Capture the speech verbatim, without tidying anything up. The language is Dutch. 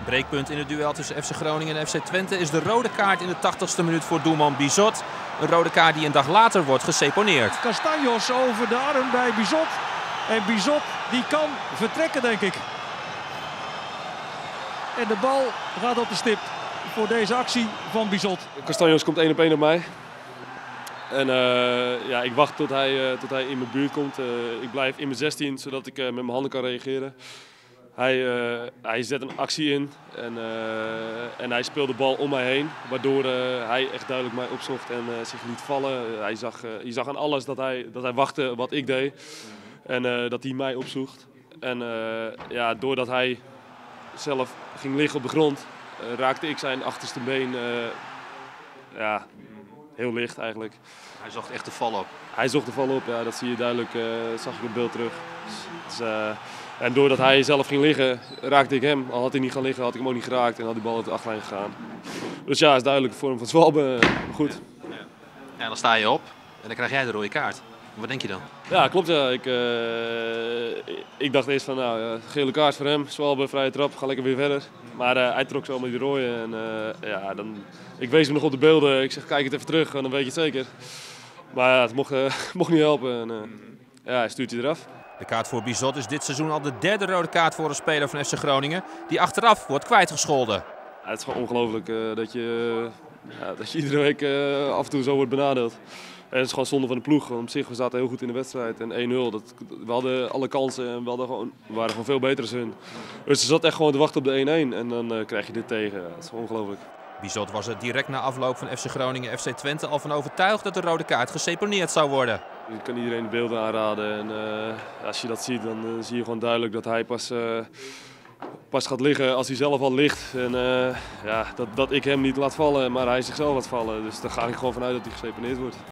Breekpunt in het duel tussen F C Groningen en F C Twente is de rode kaart in de tachtigste minuut voor doelman Bizot. Een rode kaart die een dag later wordt geseponeerd. Castanjos over de arm bij Bizot. En Bizot die kan vertrekken, denk ik. En de bal gaat op de stip voor deze actie van Bizot. Castanjos komt één op één op mij. En uh, ja, ik wacht tot hij, uh, tot hij in mijn buurt komt. Uh, ik blijf in mijn zestien, zodat ik uh, met mijn handen kan reageren. Hij, uh, hij zet een actie in en, uh, en hij speelt de bal om mij heen. Waardoor uh, hij echt duidelijk mij opzocht en uh, zich liet vallen. Uh, hij zag, uh, je zag aan alles dat hij, dat hij wachtte wat ik deed. En uh, dat hij mij opzocht. En uh, ja, doordat hij zelf ging liggen op de grond, uh, raakte ik zijn achterste been uh, ja, heel licht eigenlijk. Hij zocht echt de val op. Hij zocht de val op, ja, dat zie je duidelijk, uh, zag ik op beeld terug. Dus, uh, en doordat hij zelf ging liggen, raakte ik hem. Al had hij niet gaan liggen, had ik hem ook niet geraakt en had die bal op de achterlijn gegaan. Dus ja, het is duidelijk een vorm van zwalben. Goed. Ja. Ja, dan sta je op en dan krijg jij de rode kaart. Wat denk je dan? Ja, klopt. Ja. Ik, uh, ik dacht eerst van, nou, uh, gele kaart voor hem, zwalben, vrije trap, ga lekker weer verder. Maar uh, hij trok zo met die rode en uh, ja, dan, ik wees hem nog op de beelden. Ik zeg, kijk het even terug, dan weet je het zeker. Maar ja, het mocht, uh, mocht niet helpen en uh, ja, hij stuurt hij eraf. De kaart voor Bizot is dit seizoen al de derde rode kaart voor een speler van F C Groningen, die achteraf wordt kwijtgescholden. Ja, het is gewoon ongelooflijk uh, dat, je, uh, ja, dat je iedere week uh, af en toe zo wordt benadeeld. En het is gewoon zonde van de ploeg. Want op zich, we zaten heel goed in de wedstrijd. En één nul, dat, we hadden alle kansen en we, hadden gewoon, we waren gewoon veel beter dan hun. Dus ze zat echt gewoon te wachten op de één-één. En dan uh, krijg je dit tegen. Ja, dat is gewoon ongelooflijk. Bizot was er direct na afloop van F C Groningen en F C Twente al van overtuigd dat de rode kaart geseponeerd zou worden. Ik kan iedereen de beelden aanraden. En uh, als je dat ziet, dan uh, zie je gewoon duidelijk dat hij pas, uh, pas gaat liggen als hij zelf al ligt. En uh, ja, dat, dat ik hem niet laat vallen, maar hij zichzelf laat vallen. Dus daar ga ik gewoon vanuit dat hij geseponeerd wordt.